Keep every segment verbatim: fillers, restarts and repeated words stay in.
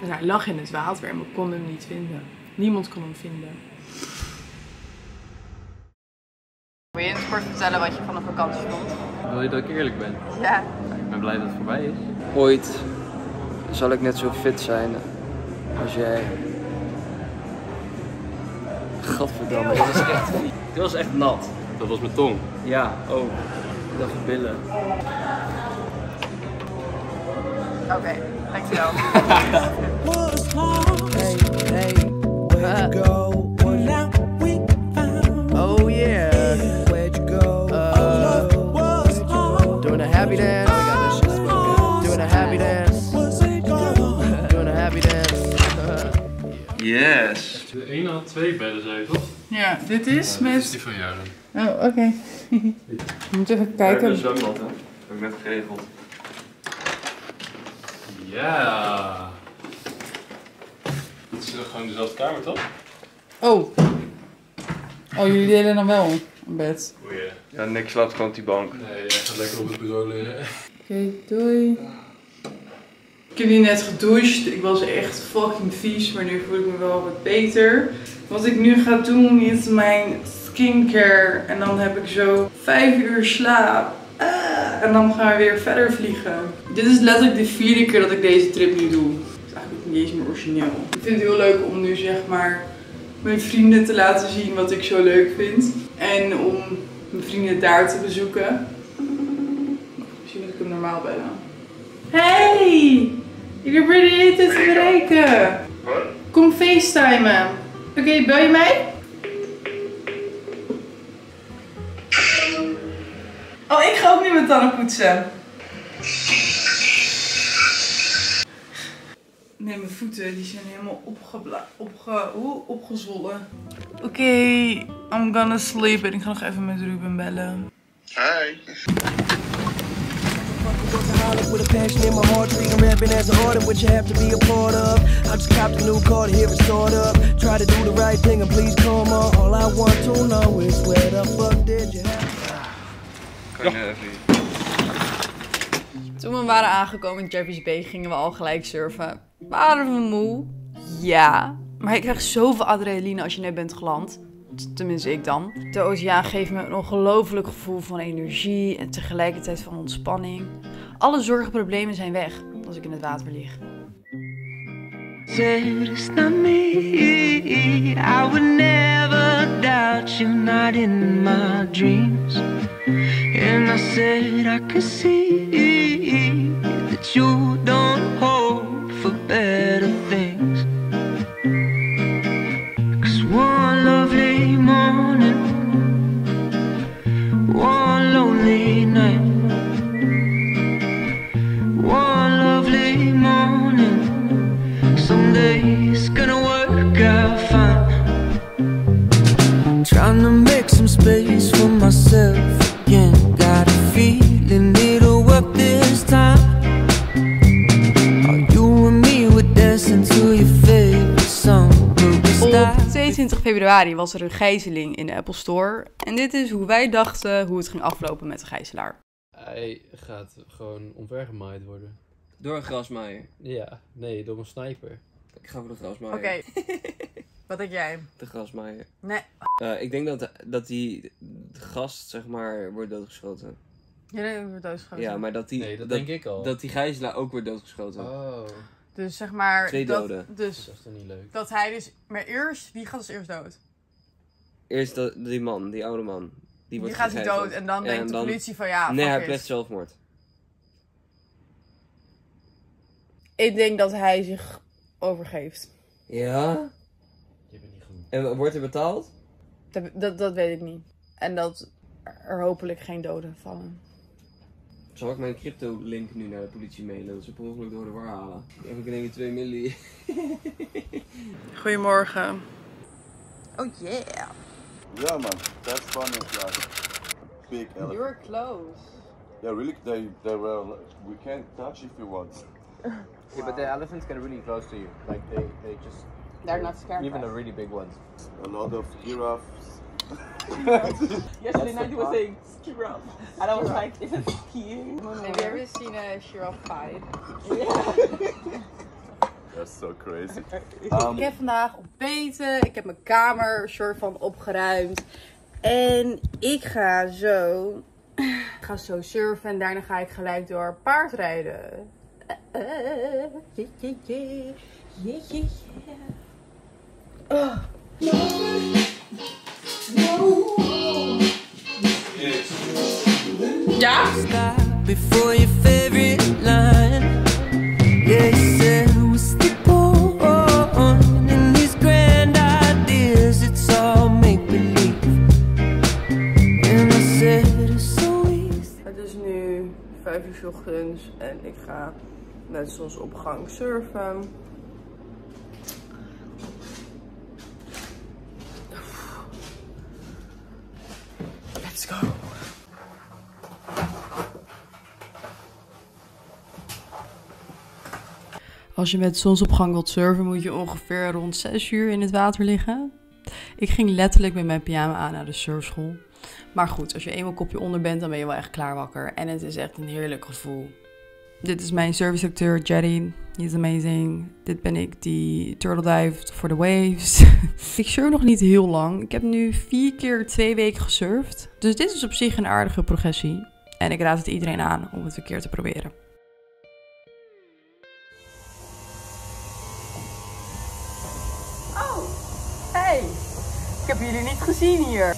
En hij lag in het water en we konden hem niet vinden. Niemand kon hem vinden. Wil je in het kort vertellen wat je van de vakantie vond? Wil je dat ik eerlijk ben? Ja. Ja, ik ben blij dat het voorbij is. Ooit zal ik net zo fit zijn als jij. Gadverdamme, dit was echt, dit was echt nat. Dat was mijn tong. Ja, ook. Ik dacht je billen. Oké, okay, dankjewel. Hey, hey, where'd you go? Oh yeah, where'd you go? Uh, doing a happy dance. I got this shit. Doing a happy dance. Doing a happy dance. Yes. De ene had twee bedden, zei je toch? Ja, dit is Ja, met... dit is die van jou dan. Oh, oké. Okay. Je moet even kijken. Ja, zwembad, hè? Dat heb ik net geregeld. Ja. Het is toch gewoon dezelfde kamer, toch? Oh. Oh, jullie delen dan wel een bed. Oei. Ja, Nick slaapt gewoon op die bank. Nee, jij gaat lekker op het bureau liggen. Oké, okay, doei. Ik heb hier net gedoucht. Ik was echt fucking vies, maar nu voel ik me wel wat beter. Wat ik nu ga doen is mijn skincare. En dan heb ik zo vijf uur slaap. Ah, en dan gaan we weer verder vliegen. Dit is letterlijk de vierde keer dat ik deze trip nu doe. Het is eigenlijk niet eens meer origineel. Ik vind het heel leuk om nu zeg maar mijn vrienden te laten zien wat ik zo leuk vind. En om mijn vrienden daar te bezoeken. Misschien moet ik hem normaal bellen. Hey! Ik heb weer de hele tijd te bereiken. Kom facetimen. Oké, okay, bel je mij? Oh, ik ga ook niet mijn tanden poetsen. Nee, mijn voeten die zijn helemaal opgebla opge Oeh, opgezwollen. Oké, okay, I'm gonna sleep. En ik ga nog even met Ruben bellen. Hi. With a passion in my heart, treating rapping as an art, which you have to be a part of. I just copped a new car to hear it start up. Try to do the right thing and please come on. All I want to know is where the fuck did you have? Kan je even. Toen we waren aangekomen in Jeffreys Bay gingen we al gelijk surfen. Waren we moe? Ja. Maar je krijgt zoveel adrenaline als je net bent geland. Tenminste ik dan. De oceaan geeft me een ongelooflijk gevoel van energie en tegelijkertijd van ontspanning. Alle zorgen en problemen zijn weg als ik in het water lig. Said it's not me, I would never doubt you, not in my dreams. And I said I could see that you don't hope for better things. Cause one lovely morning, one lonely night, one lovely morning, someday it's gonna work out fine. Trying to make some space for myself again. Got a feeling it'll work this time. Are you and me, we're dancing to your favorite song. Op tweeëntwintig februari was er een gijzeling in de Apple Store. En dit is hoe wij dachten hoe het ging aflopen met de gijzelaar. Hij gaat gewoon omvergemaaid worden. Door een grasmaaier. Ja, nee, door een sniper. Ik ga voor de grasmaaier. Oké, okay. Wat denk jij? De grasmaaier. Nee. Uh, ik denk dat, dat die gast, zeg maar, wordt doodgeschoten. Ja, nee, dat wordt doodgeschoten. Ja, maar dat die... Nee, dat, dat denk ik al. Dat die gijzelaar ook wordt doodgeschoten. Oh. Dus zeg maar... Twee dat, doden. Dus dat is toch niet leuk? Dat hij dus... Maar eerst... Wie gaat als eerst dood? Eerst dat, die man, die oude man. Die, wordt die gaat hij dood en dan en denkt de dan... politie van ja, nee, hij it. pleegt zelfmoord. Ik denk dat hij zich overgeeft. Ja? Je bent niet goed. En wordt er betaald? Dat, dat, dat weet ik niet. En dat er hopelijk geen doden vallen. Zal ik mijn crypto link nu naar de politie mailen? Dat ze per ongeluk door de war halen. Dan heb ik in één keer twee milli. Goedemorgen. Oh yeah. Yeah, man, that's funny. Like big elephant. You're close. Yeah, really. They they were. We can't touch if you want. Yeah, but the elephants get really close to you. Like they, they just. They're not scared. Even the really big ones. A lot of giraffes. Yesterday night he was saying giraffe, and I was like, is it skiing? Have you ever seen a giraffe fight? Yeah. That's so crazy. Ik heb vandaag ontbeten. Ik heb mijn kamer soort van opgeruimd. En ik ga zo... Ik ga zo surfen en daarna ga ik gelijk door paardrijden. Uh, uh, yeah, yeah, yeah. Yeah, yeah, yeah. Oh. Ja? Before your favorite line. Yeah, you said what's the point in these grand ideas? It's all make believe. And I said it's so easy. Het is nu vijf uur 's ochtends en ik ga met zonsopgang surfen. Let's go. Als je met zonsopgang wilt surfen, moet je ongeveer rond zes uur in het water liggen. Ik ging letterlijk met mijn pyjama aan naar de surfschool. Maar goed, als je eenmaal kopje onder bent, dan ben je wel echt klaar wakker. En het is echt een heerlijk gevoel. Dit is mijn surfacteur Jerry. Die is amazing. Dit ben ik die turtle dived voor de waves. Ik surf nog niet heel lang. Ik heb nu vier keer twee weken gesurfd. Dus dit is op zich een aardige progressie. En ik raad het iedereen aan om het een keer te proberen. Oh, hey. Ik heb jullie niet gezien hier.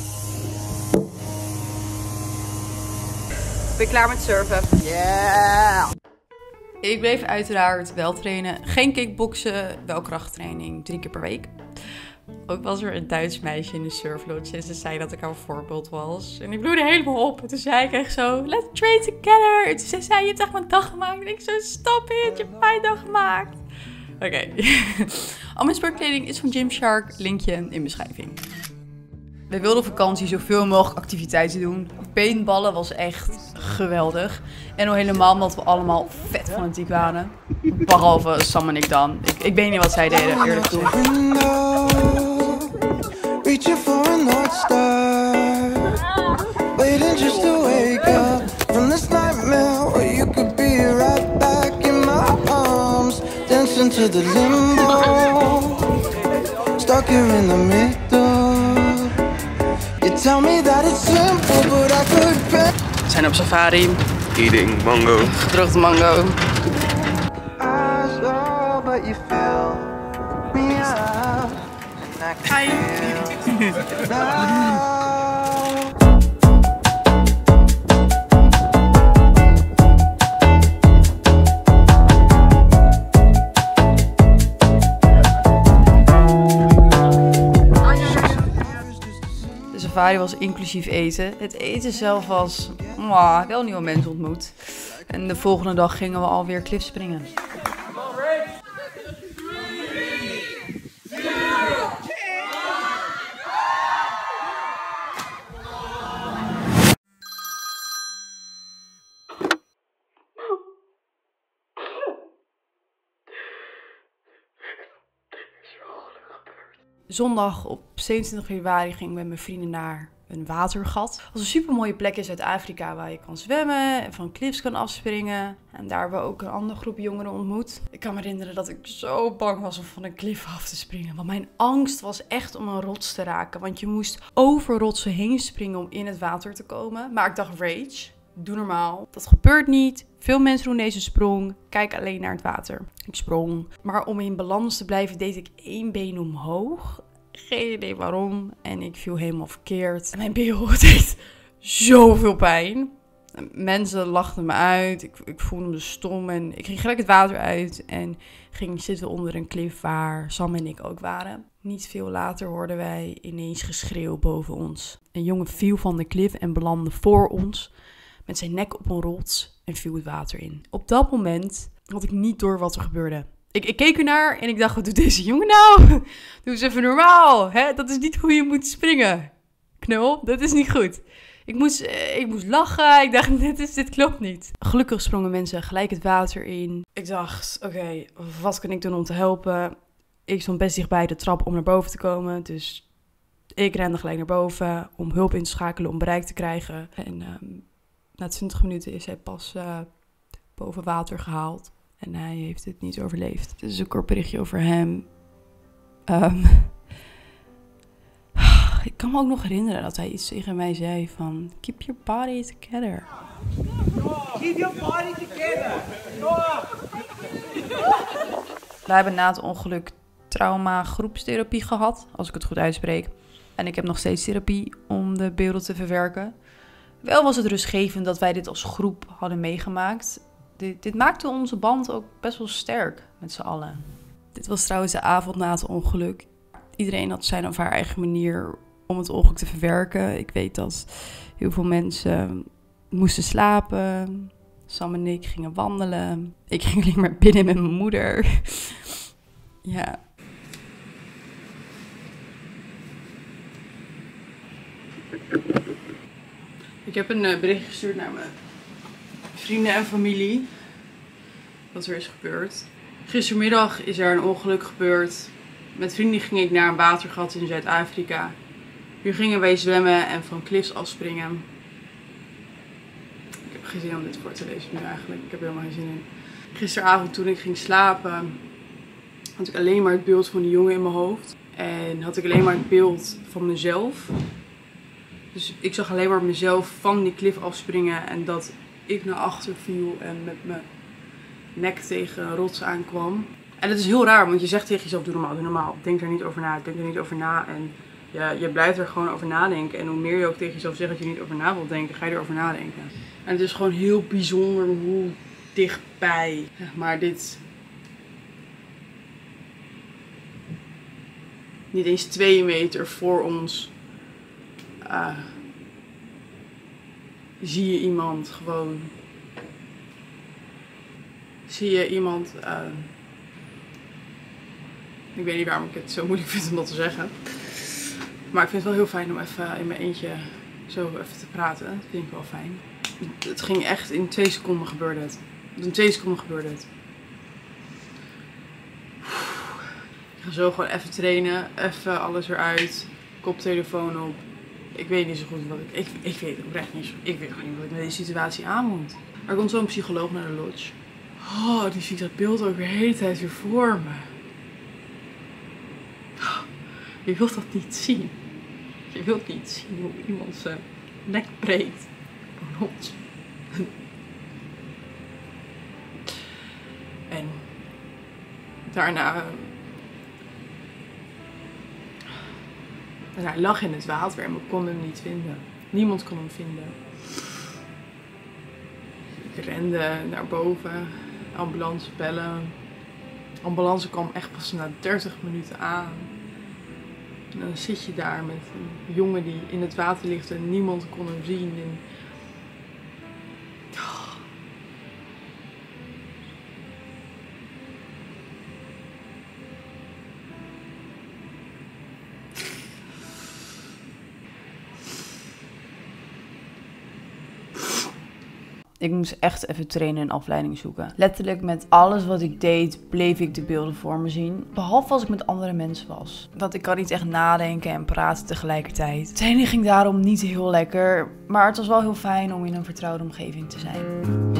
Ben je klaar met surfen? Yeah! Ik bleef uiteraard wel trainen. Geen kickboksen, wel krachttraining. Drie keer per week. Ook was er een Duits meisje in de surflodge en ze zei dat ik haar voorbeeld was. En ik bloedde helemaal op. En toen zei ik echt zo, let's train together. En toen zei zij, je hebt echt mijn dag gemaakt. En ik zo, stop it, je hebt mijn dag gemaakt. Oké. Okay. Al mijn sportkleding is van Gymshark. Linkje in beschrijving. We wilden op vakantie zoveel mogelijk activiteiten doen. Paintballen was echt geweldig. En al helemaal omdat we allemaal vet fanatiek waren. Behalve Sam en ik dan. Ik, ik weet niet wat zij deden, eerlijk toe. Reaching for a North Star. Waiting just to wake up from this nightmare where you could be right back in my arms. Dancing to the limbo. Stuck here in the middle. Tell me that it's simple, but I could be. We zijn op safari. Eating mango. Gedroogde mango. Hi. De safari was inclusief eten. Het eten zelf was mwah, wel nieuwe mensen ontmoet. En de volgende dag gingen we alweer cliffspringen. Zondag op zevenentwintig februari ging ik met mijn vrienden naar een watergat. Het was een super mooie plek in Zuid-Afrika waar je kan zwemmen en van cliffs kan afspringen. En daar hebben we ook een andere groep jongeren ontmoet. Ik kan me herinneren dat ik zo bang was om van een cliff af te springen. Want mijn angst was echt om een rots te raken. Want je moest over rotsen heen springen om in het water te komen. Maar ik dacht, rage, doe normaal. Dat gebeurt niet. Veel mensen doen deze sprong. Kijk alleen naar het water. Ik sprong. Maar om in balans te blijven deed ik één been omhoog. Geen idee waarom. En ik viel helemaal verkeerd. En mijn bil deed zoveel pijn. Mensen lachten me uit. Ik, ik voelde me stom. En ik ging gelijk het water uit. En ging zitten onder een klif waar Sam en ik ook waren. Niet veel later hoorden wij ineens geschreeuw boven ons. Een jongen viel van de klif en belandde voor ons. Met zijn nek op een rots en viel het water in. Op dat moment had ik niet door wat er gebeurde. Ik, ik keek ernaar en ik dacht, wat doet deze jongen nou? Doe eens even normaal. Hè? Dat is niet hoe je moet springen. Knul, dat is niet goed. Ik moest, ik moest lachen. Ik dacht, dit, is, dit klopt niet. Gelukkig sprongen mensen gelijk het water in. Ik dacht, oké, okay, wat kan ik doen om te helpen? Ik stond best dichtbij de trap om naar boven te komen. Dus ik rende gelijk naar boven om hulp in te schakelen, om bereik te krijgen. En um, na twintig minuten is hij pas uh, boven water gehaald. En hij heeft het niet overleefd. Dit is een kort berichtje over hem. Um, ik kan me ook nog herinneren dat hij iets tegen mij zei van... Keep your body together. Keep your body together. We hebben na het ongeluk trauma groepstherapie gehad, als ik het goed uitspreek. En ik heb nog steeds therapie om de beelden te verwerken. Wel was het rustgevend dat wij dit als groep hadden meegemaakt. Dit, dit maakte onze band ook best wel sterk met z'n allen. Dit was trouwens de avond na het ongeluk. Iedereen had zijn of haar eigen manier om het ongeluk te verwerken. Ik weet dat heel veel mensen moesten slapen. Sam en ik gingen wandelen. Ik ging alleen maar binnen met mijn moeder. Ja. Ik heb een uh, bericht gestuurd naar mijn vrienden en familie. Wat er is gebeurd. Gistermiddag is er een ongeluk gebeurd. Met vrienden ging ik naar een watergat in Zuid-Afrika. Hier gingen wij zwemmen en van cliffs afspringen. Ik heb geen zin om dit voor te lezen nu eigenlijk. Ik heb er helemaal geen zin in. Gisteravond toen ik ging slapen had ik alleen maar het beeld van die jongen in mijn hoofd. En had ik alleen maar het beeld van mezelf. Dus ik zag alleen maar mezelf van die klif afspringen en dat ik naar achter viel en met mijn nek tegen een rots aankwam. En dat is heel raar, want je zegt tegen jezelf, doe normaal, doe normaal. Denk er niet over na, denk er niet over na. En ja, je blijft er gewoon over nadenken. En hoe meer je ook tegen jezelf zegt dat je niet over na wilt denken, ga je erover nadenken. En het is gewoon heel bijzonder hoe dichtbij, zeg maar, dit... Niet eens twee meter voor ons... Uh, zie je iemand gewoon... Zie je iemand... Uh, ik weet niet waarom ik het zo moeilijk vind om dat te zeggen. Maar ik vind het wel heel fijn om even in mijn eentje zo even te praten. Dat vind ik wel fijn. Het ging echt in twee seconden gebeurde het. In twee seconden gebeurde het. Ik ga zo gewoon even trainen. Even alles eruit. Koptelefoon op. Ik weet niet zo goed wat ik... Ik, ik weet het oprecht niet zo. Ik weet gewoon niet wat ik met deze situatie aan moet. Er komt zo'n psycholoog naar de lodge. Oh, die ziet dat beeld ook weer de hele tijd weer voor me. Je wilt dat niet zien. Je wilt niet zien hoe iemand zijn nek breekt. Rot. En daarna... En hij lag in het water en we konden hem niet vinden. Niemand kon hem vinden. Ik rende naar boven. Ambulance bellen. De ambulance kwam echt pas na dertig minuten aan. En dan zit je daar met een jongen die in het water ligt en niemand kon hem zien. En... Ik moest echt even trainen en afleiding zoeken. Letterlijk met alles wat ik deed, bleef ik de beelden voor me zien. Behalve als ik met andere mensen was. Want ik kan niet echt nadenken en praten tegelijkertijd. De training ging daarom niet heel lekker. Maar het was wel heel fijn om in een vertrouwde omgeving te zijn.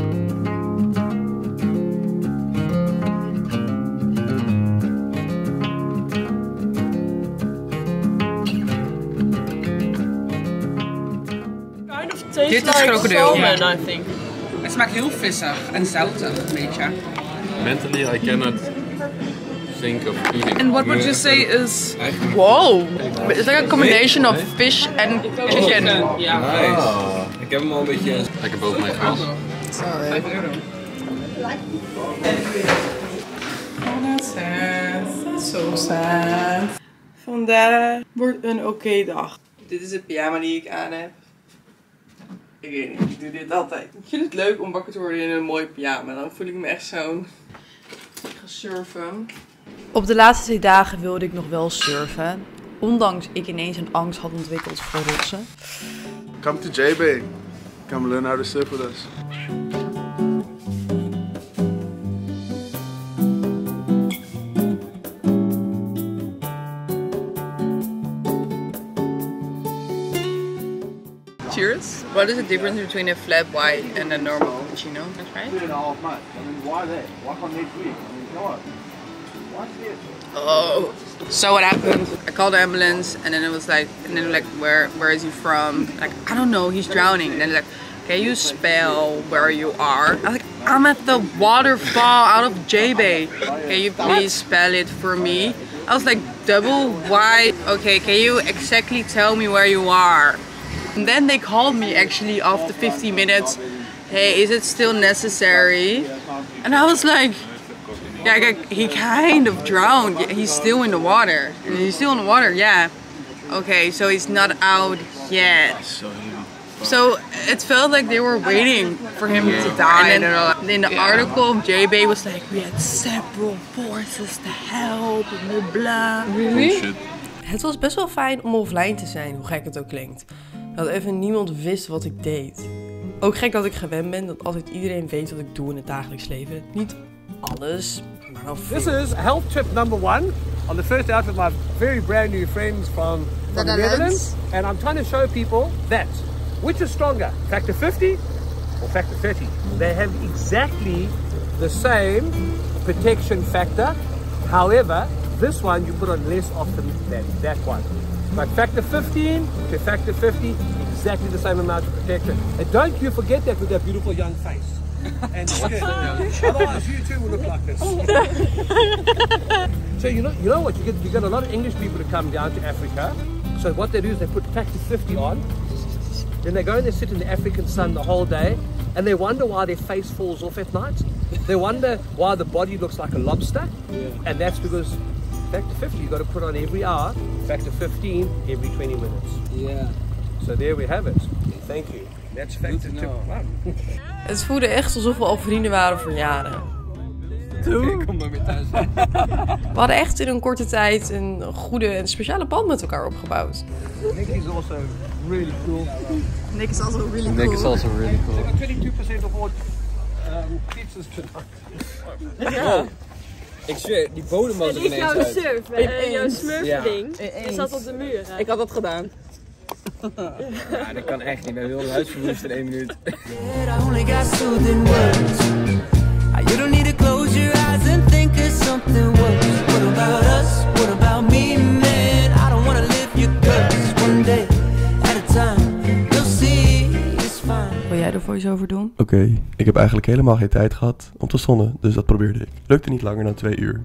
Dit is krokodil. Salmon, I think. Het smaakt heel vissig en zoutig, een beetje. Mentally, I cannot think of eating. And what would you say is... Wow! It's like a combination of fish and chicken. Ja. Nice. Ik heb hem al een beetje... Lekker boven mijn gras. Sorry. Oh, that's sad. That's so sad. Vandaag wordt een oké dag. Dit is de pyjama die ik aan heb. Ik weet niet, ik doe dit altijd. Ik vind het leuk om wakker te worden in een mooie pyjama. Dan voel ik me echt zo'n... Ik ga surfen. Op de laatste twee dagen wilde ik nog wel surfen. Ondanks ik ineens een angst had ontwikkeld voor rotsen. Come to J Bay. Come learn how to surf with us. Cheers. this. What is the difference between a flat white and a normal cappuccino? That's right. Two and a half months. I mean, why that? Why can't next week? I mean, come on. What's this? Oh. So what happened? I called the ambulance, and then it was like, and then like, where where is he from? Like, I don't know, he's drowning. And then like, can you spell where you are? I was like, I'm at the waterfall out of J-Bay. Can you please spell it for me? I was like, double white. Okay, can you exactly tell me where you are? And then they called me actually after fifty minutes. Hey, is it still necessary? And I was like, yeah, he kind of drowned. He's still in the water. He's still in the water, yeah. Okay, so he's not out yet. So it felt like they were waiting for him to die. And then in the article, J-Bay was like, we had several forces to help, blah blah. Really? Het was best wel fijn om offline te zijn, hoe gek het ook klinkt. Dat even niemand wist wat ik deed. Ook gek dat ik gewend ben dat altijd iedereen weet wat ik doe in het dagelijks leven. Niet alles, maar wel veel. This is health tip number one. On the first out with my very brand new friends from, from the Netherlands. And I'm trying to show people that. Which is stronger, factor fifty or factor thirty? They have exactly the same protection factor. However, this one you put on less often than that one. But factor fifteen to factor fifty, exactly the same amount of protection. And don't you forget that with that beautiful young face. And skin. Otherwise you too will look like this. So you know, you know what, you get, you get a lot of English people to come down to Africa. So what they do is they put factor fifty on. Then they go and they sit in the African sun the whole day, and they wonder why their face falls off at night. They wonder why the body looks like a lobster, yeah. And that's because factor fifty you got to put on every hour, factor fifteen every twenty minutes. Yeah. So there we have it. Thank you. That's factor tip one. Het voelde echt alsof we al vrienden waren voor jaren. Oké, kom maar weer thuis. We hadden echt in een korte tijd een goede en speciale band met elkaar opgebouwd. Nick is also really cool. Nick is also really cool. Nick is also really cool. They got twenty-two percent of all um, pizzas tonight. Ja. Ik zweer, die bodem was er ineens uit. En ik jouw surf en jouw smurfding. Je zat op de muur. Hè? Ik had dat gedaan. Ja, dat kan echt niet. We hebben heel huis verwoest in één minuut. You don't need to close your eyes and think of something worse. What about us? What about me, man? I don't wanna live your curse. One day at a time, you'll see it's fine. Wil jij er voice-over doen? Oké, okay, ik heb eigenlijk helemaal geen tijd gehad om te zonnen, dus dat probeerde ik. Lukte niet langer dan twee uur.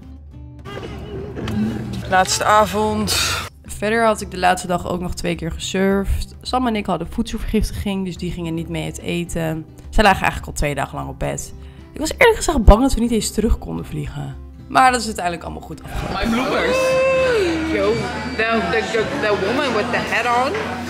Laatste avond. Verder had ik de laatste dag ook nog twee keer gesurfd. Sam en ik hadden voedselvergiftiging, dus die gingen niet mee het eten. Zij lagen eigenlijk al twee dagen lang op bed. Ik was eerlijk gezegd bang dat we niet eens terug konden vliegen. Maar dat is uiteindelijk allemaal goed afgelopen. My bloopers. Yo, the, the, the, the woman with the head on.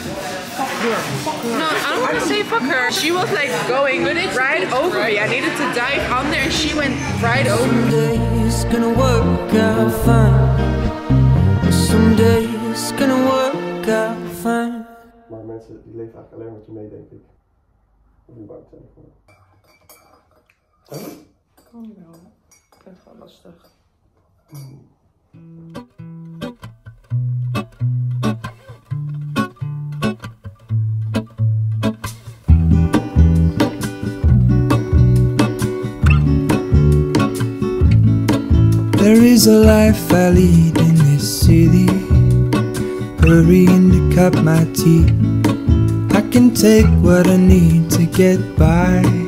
No, I don't want to say fuck her. She was like going right over me. I needed to dive under and she went right over me. Someday it's gonna work out fine. Someday it's gonna work out fine. Maar mensen die leven eigenlijk alleen met je mee, denk ik. Of je bang zijn ervoor. Oh wel, ik vind het gewoon lastig. There is a life I lead in this city, hurrying to cut my teeth. I can take what I need to get by.